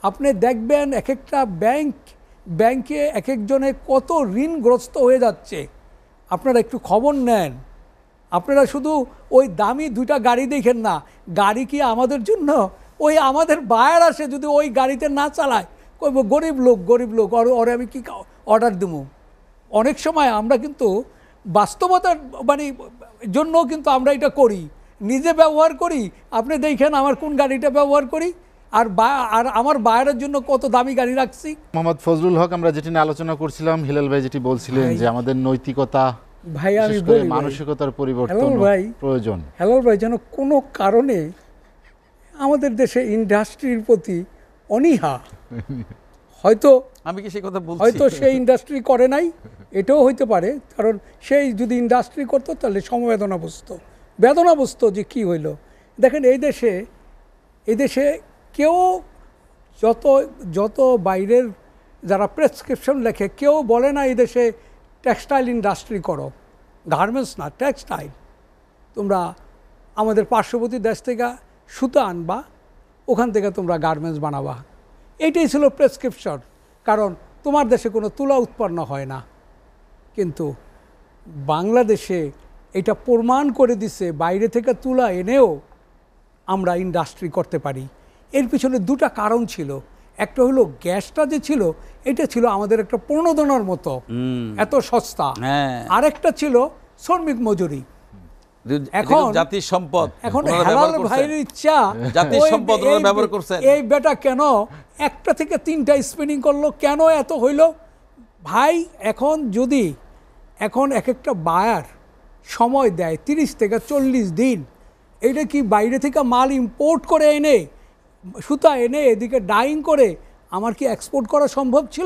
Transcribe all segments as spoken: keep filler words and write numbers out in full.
আপনি দেখবেন এক একটা ব্যাংক ব্যাংকে এক একজনে কত ঋণগ্রস্ত হয়ে যাচ্ছে। আপনারা একটু খবর নেন। আপনারা শুধু ওই দামি দুইটা গাড়ি দেখেন না, গাড়ি কি আমাদের জন্য? ওই আমাদের বায়ার আসে যদি ওই গাড়িতে না চালায়, কইব গরিব লোক গরিব লোক ওর ওরে আমি কি অর্ডার দেবো। অনেক সময় আমরা কিন্তু বাস্তবতার মানে জন্য কিন্তু আমরা এটা করি, নিজে ব্যবহার করি। আপনি দেখেন আমার কোন গাড়িটা ব্যবহার করি, আর আর আমার বায়ারের জন্য কত দামি গাড়ি রাখছি। মোহাম্মদ ফজলুল হক, আমরা যেটি নিয়ে আলোচনা করছিলাম, হিলাল ভাই যেটি বলছিলেন যে আমাদের নৈতিকতা, ভাই আমি বলি মানসিকতার পরিবর্তন প্রয়োজন। হেলাল ভাই, যেন কোনো কারণে আমাদের দেশে ইন্ডাস্ট্রির প্রতি অনীহা, হয়তো আমি কি সেই কথা বলছি, হয়তো সেই ইন্ডাস্ট্রি করে নাই, এটাও হইতে পারে। কারণ সেই যদি ইন্ডাস্ট্রি করতো তাহলে সমবেদনা বুঝতো, বেদনা বুঝতো যে কি হইল। দেখেন এই দেশে এই দেশে কেউ যত যত বাইরের যারা প্রেসক্রিপশন লেখে, কেউ বলে না এই দেশে টেক্সটাইল ইন্ডাস্ট্রি করো, গার্মেন্টস না, টেক্সটাইল। তোমরা আমাদের পার্শ্ববর্তী দেশ থেকে সুতা আনবা, ওখান থেকে তোমরা গার্মেন্টস বানাবা। এইটাই ছিল প্রেসক্রিপশন, কারণ তোমার দেশে কোনো তুলা উৎপন্ন হয় না। কিন্তু বাংলাদেশে এটা প্রমাণ করে দিছে বাইরে থেকে তুলা এনেও আমরা ইন্ডাস্ট্রি করতে পারি। এর পিছনে দুটা কারণ ছিল। একটা হলো গ্যাসটা যে ছিল, এটা ছিল আমাদের একটা প্রণোদনার মতো, এত সস্তা। আরেকটা ছিল শ্রমিক মজুরি। এখন জাতির সম্পদ, এখন হেলাল ভাইয়ের ইচ্ছা জাতির সম্পদ ব্যবহার করছে। এই বেটা কেন একটা থেকে তিনটা স্পিনিং করলো, কেন এত হইল ভাই? এখন যদি এখন এক একটা বায়ার সময় দেয় তিরিশ থেকে চল্লিশ দিন, এটা কি বাইরে থেকে মাল ইম্পোর্ট করে এনে সুতা এনে এদিকে ডাইং করে আমার কি এক্সপোর্ট করা সম্ভব ছিল?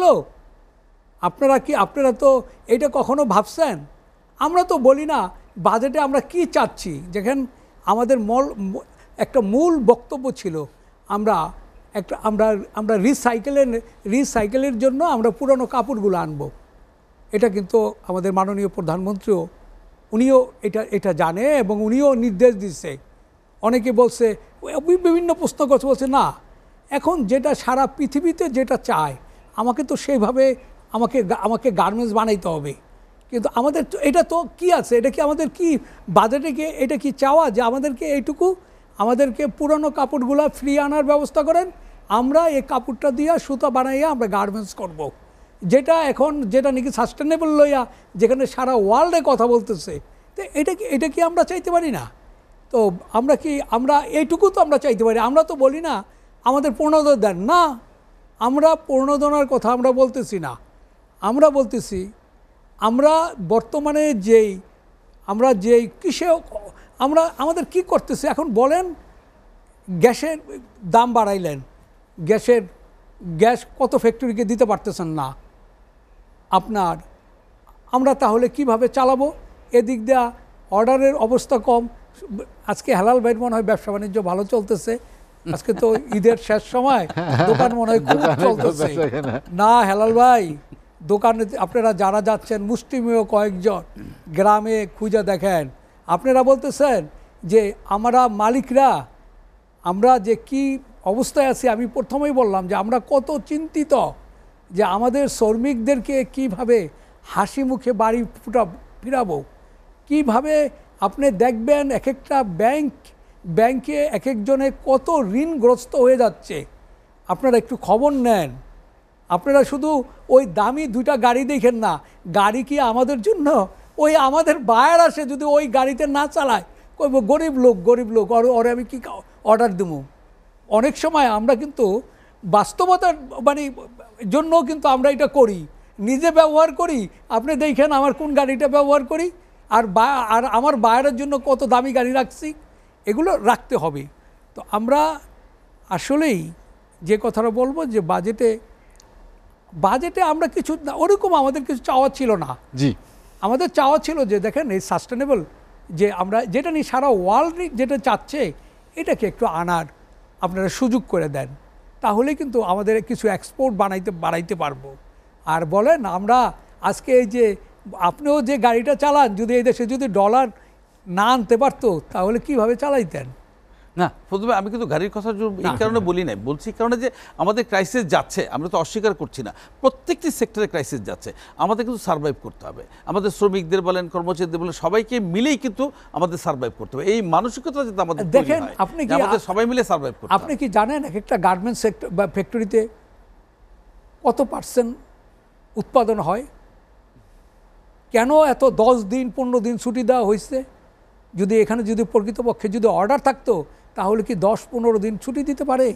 আপনারা কি আপনারা তো এটা কখনো ভাবছেন? আমরা তো বলি না বাজেটে আমরা কি চাচ্ছি। যেখানে আমাদের মল একটা মূল বক্তব্য ছিল আমরা একটা আমরা আমরা রিসাইকেলের রিসাইকেলের জন্য আমরা পুরনো কাপড়গুলো আনবো। এটা কিন্তু আমাদের মাননীয় প্রধানমন্ত্রীও উনিও এটা এটা জানে এবং উনিও নির্দেশ দিচ্ছে। অনেকে বলছে, বিভিন্ন প্রশ্ন করছে, বলছে না এখন যেটা সারা পৃথিবীতে যেটা চায় আমাকে তো সেইভাবে আমাকে আমাকে গার্মেন্টস বানাইতে হবে। কিন্তু আমাদের এটা তো কি আছে, এটা কি আমাদের কি বাজেটে কি এটা কি চাওয়া যে আমাদেরকে এইটুকু আমাদেরকে পুরনো কাপড়গুলো ফ্রি আনার ব্যবস্থা করেন, আমরা এই কাপড়টা দিয়ে সুতা বানাইয়া আমরা গার্মেন্টস করব। যেটা এখন যেটা নাকি সাস্টেনেবল লইয়া যেখানে সারা ওয়ার্ল্ডে কথা বলতেছে, তো এটা কি এটা কি আমরা চাইতে পারি না? তো আমরা কি আমরা এইটুকু তো আমরা চাইতে পারি। আমরা তো বলি না আমাদের প্রণোদনা দেন না, আমরা প্রণোদনার কথা আমরা বলতেছি না। আমরা বলতেছি আমরা বর্তমানে যেই আমরা যেই কিসে আমরা আমাদের কি করতেছি এখন বলেন। গ্যাসের দাম বাড়াইলেন, গ্যাসের গ্যাস কত ফ্যাক্টরিকে দিতে পারতেছেন না আপনার, আমরা তাহলে কিভাবে চালাবো? এদিক দিয়া অর্ডারের অবস্থা কম। আজকে হেলাল ভাইয়ের মনে হয় ব্যবসা বাণিজ্য ভালো চলতেছে, আজকে তো ঈদের শেষ সময়, দোকান মনে হয় খুব চলতেছে না। হেলাল ভাই, দোকানে আপনারা যারা যাচ্ছেন মুষ্টিমেয় কয়েকজন গ্রামে খুঁজে দেখেন, আপনারা বলতেছেন যে আমরা মালিকরা আমরা যে কি অবস্থায় আছি। আমি প্রথমেই বললাম যে আমরা কত চিন্তিত যে আমাদের শ্রমিকদেরকে কিভাবে হাসি মুখে বাড়ি ফুটা ফিরাবো, কিভাবে আপনি দেখবেন এক একটা ব্যাংক ব্যাংকে এক একজনে কত ঋণগ্রস্ত হয়ে যাচ্ছে। আপনারা একটু খবর নেন। আপনারা শুধু ওই দামি দুইটা গাড়ি দেখেন না, গাড়ি কি আমাদের জন্য? ওই আমাদের বায়ার আসে যদি ওই গাড়িতে না চালায়, কইব গরিব লোক গরিব লোক ওর ওরে আমি কি অর্ডার দেবো। অনেক সময় আমরা কিন্তু বাস্তবতার মানে জন্য কিন্তু আমরা এটা করি, নিজে ব্যবহার করি। আপনি দেখেন আমার কোন গাড়িটা ব্যবহার করি, আর বা আর আমার বায়ারের জন্য কত দামি গাড়ি রাখছি। এগুলো রাখতে হবে। তো আমরা আসলেই যে কথাটা বলবো যে বাজেটে বাজেটে আমরা কিছু ওরকম আমাদের কিছু চাওয়া ছিল না। জি, আমাদের চাওয়া ছিল যে দেখেন এই সাস্টেনেবল যে আমরা যেটা নিয়ে সারা ওয়ার্ল্ড যেটা চাচ্ছে এটাকে একটু আনার আপনারা সুযোগ করে দেন, তাহলে কিন্তু আমাদের কিছু এক্সপোর্ট বানাইতে বাড়াইতে পারবো। আর বলেন আমরা আজকে এই যে আপনিও যে গাড়িটা চালান, যদি এই দেশে যদি ডলার না আনতে পারতো তাহলে কিভাবে চালাইতেন? না প্রথমে আমি কিন্তু গাড়ির কথা এই কারণে বলি নাই, বলছি কারণে যে আমাদের ক্রাইসিস যাচ্ছে, আমরা তো অস্বীকার করছি না, প্রত্যেকটি সেক্টরে ক্রাইসিস যাচ্ছে, আমাদের কিন্তু সার্ভাইভ করতে হবে, আমাদের শ্রমিকদের বলেন কর্মচারীদের বলেন সবাইকে মিলেই কিন্তু আমাদের সার্ভাইভ করতে হবে, এই মানসিকতা যাতে আমাদের দেখেন আপনি কি আমাদের সবাই মিলে সার্ভাইভ করতে হবে। আপনি কি জানেন এক একটা গার্মেন্টস সেক্টর বা ফ্যাক্টরিতে কত পার্সেন্ট উৎপাদন হয়? কেন এত দশ দিন পনেরো দিন ছুটি দেওয়া হয়েছে? যদি এখানে যদি প্রকৃতপক্ষে যদি অর্ডার থাকতো তাহলে কি দশ পনেরো দিন ছুটি দিতে পারে?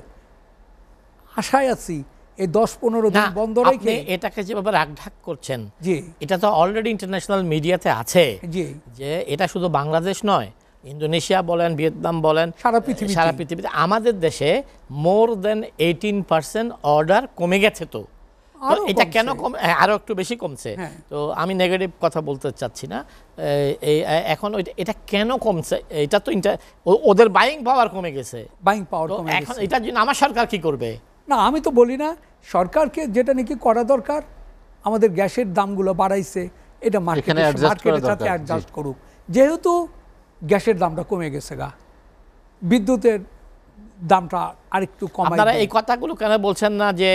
আশায় আছি এই দশ পনেরো দিন বন্ধ রেখে। এটাকে যেভাবে রাগঢাক করছেন, জি এটা তো অলরেডি ইন্টারন্যাশনাল মিডিয়াতে আছে, জি যে এটা শুধু বাংলাদেশ নয়, ইন্দোনেশিয়া বলেন, ভিয়েতনাম বলেন, সারা পৃথিবী সারা পৃথিবীতে আমাদের দেশে more than eighteen percent order কমে গেছে। তো এটা কেন কমে? আরো একটু বেশি কমছে। তো আমি নেগেটিভ কথা বলতে চাচ্ছি না, এই এখন এটা কেন কমছে, এটা তো ওদের বাইং পাওয়ার কমে গেছে, বাইং পাওয়ার কমে গেছে। এখন এটার জন্য আমার সরকার কি করবে? না আমি তো বলি না, সরকারকে যেটা নাকি করা দরকার, আমাদের গ্যাসের দামগুলো বাড়াইছে, এটা মার্কেটের সাথে অ্যাডজাস্ট করুক। যেহেতু গ্যাসের দামটা কমে গেছে, গা বিদ্যুতের দামটা আরেকটু কম। আপনারা এই কথাগুলো কেন বলছেন না যে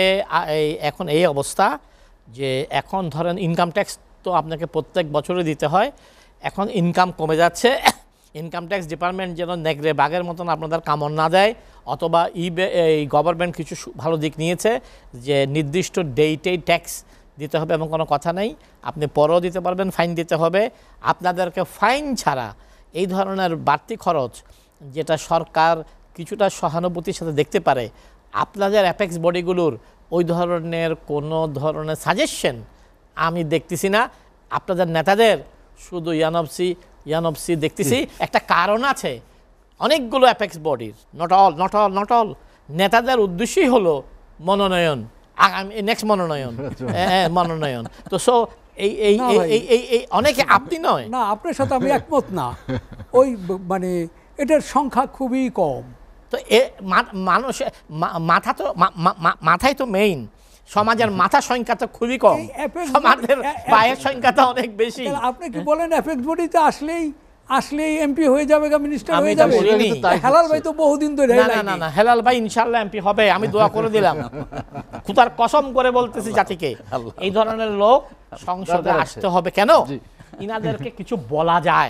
এখন এই অবস্থা, যে এখন ধরেন ইনকাম ট্যাক্স তো আপনাকে প্রত্যেক বছরে দিতে হয়, এখন ইনকাম কমে যাচ্ছে, ইনকাম ট্যাক্স ডিপার্টমেন্ট যেন নেগড়ে বাঘের মতন আপনাদের কামড় না দেয়, অথবা ই এই গভর্নমেন্ট কিছু ভালো দিক নিয়েছে যে নির্দিষ্ট ডেটেই ট্যাক্স দিতে হবে এবং কোনো কথা নেই, আপনি পরেও দিতে পারবেন, ফাইন দিতে হবে। আপনাদেরকে ফাইন ছাড়া এই ধরনের বাড়তি খরচ যেটা সরকার কিছুটা সহানুভূতির সাথে দেখতে পারে, আপনাদের অ্যাপেক্স বডিগুলোর ওই ধরনের কোনো ধরনের সাজেশন আমি দেখতেছি না। আপনাদের নেতাদের শুধু ইয়ানবসি ইয়ানবসি দেখতেছি। একটা কারণ আছে, অনেকগুলো অ্যাপেক্স বডির, not all not all not all নেতাদের উদ্দেশ্যই হলো মনোনয়ন, আগামী নেক্সট মনোনয়ন, হ্যাঁ মনোনয়ন। তো সো এই এই এই এই অনেকে, আপনি নয় না, আপনার সাথে আমি একমত না। ওই মানে এটার সংখ্যা খুবই কম। তো এ মানুষ মাথা তো মাথায় তো মেইন, সমাজের মাথা সংখ্যা তো খুবই কম, সমাজের পায়ের সংখ্যা তো অনেক বেশি। আপনি কি বলেন অ্যাপেক্স বডিতে আসলেই আসলেই এমপি হয়ে যাবে, মিনিস্টার হয়ে যাবে? হেলাল ভাই তো বহুদিন ধরে। না না না, হেলাল ভাই ইনশাআল্লাহ এমপি হবে, আমি দোয়া করে দিলাম, খুদার কসম করে বলতেছি জাতিকে। এই ধরনের লোক সংসদে আসতে হবে। কেন? ইনাদেরকে কিছু বলা যায়।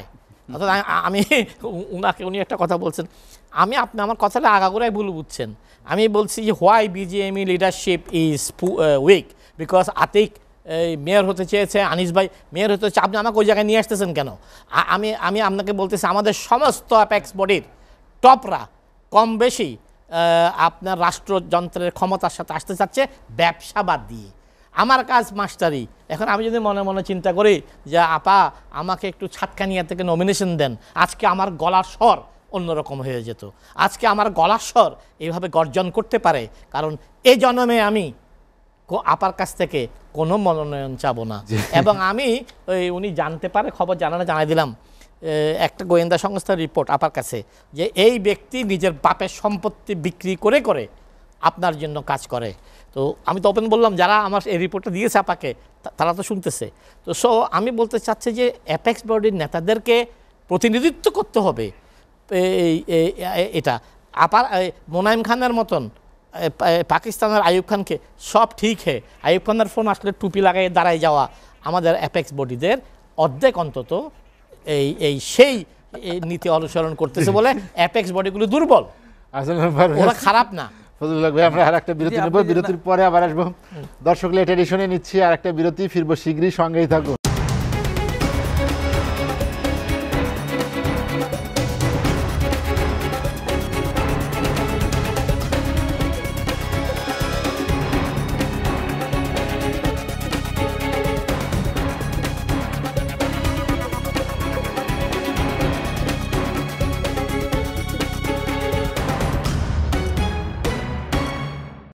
আমি উনাকে উনি একটা কথা বলছেন, আমি আপনি আমার কথাটা আগাগোড়াই ভুল বুঝছেন। আমি বলছি যে why BGME leadership is weak, because Atiq mayor হতে চেয়েছে, আনিস ভাই মেয়র হতে চেয়েছে, আপনি আমাকে ওই জায়গায় নিয়ে আসতেছেন কেন? আমি আমি আপনাকে বলতেছি আমাদের সমস্ত অ্যাপেক্স বডির টপরা কম বেশি আপনার রাষ্ট্রযন্ত্রের ক্ষমতার সাথে আসতে চাচ্ছে ব্যবসা বাদ দিয়ে। আমার কাজ মাস্টারি। এখন আমি যদি মনে মনে চিন্তা করি যে আপা আমাকে একটু ছাটকানিয়া থেকে নমিনেশন দেন, আজকে আমার গলার স্বর অন্যরকম হয়ে যেত। আজকে আমার গলার স্বর এইভাবে গর্জন করতে পারে, কারণ এ জন্মে আমি আপার কাছ থেকে কোনো মনোনয়ন চাবো না। এবং আমি ওই উনি জানতে পারে খবর জানানো জানাই দিলাম, একটা গোয়েন্দা সংস্থার রিপোর্ট আপার কাছে, যে এই ব্যক্তি নিজের বাপের সম্পত্তি বিক্রি করে করে আপনার জন্য কাজ করে। তো আমি তো ওপেন বললাম, যারা আমার এই রিপোর্টটা দিয়েছে আপাকে তারা তো শুনতেছে। তো সো আমি বলতে চাচ্ছি যে অ্যাপেক্স বডির নেতাদেরকে প্রতিনিধিত্ব করতে হবে। এই এটা আপার মোনায়েম খানের মতন পাকিস্তানের আইয়ুব খানকে সব ঠিক হে, আইয়ুব খানের ফোন আসলে টুপি লাগাই দাঁড়ায় যাওয়া আমাদের অ্যাপেক্স বডিদের অর্ধেক অন্তত এই এই সেই নীতি অনুসরণ করতেছে বলে অ্যাপেক্স বডিগুলো দুর্বল, ওরা খারাপ না। ফজলুল ভাই, আমরা আর একটা বিরতি নেব, বিরতির পরে আবার আসবো। দর্শক লেট এডিশনে নিচ্ছি আর একটা বিরতি, ফিরবো শীঘ্রই, সঙ্গেই থাকুন।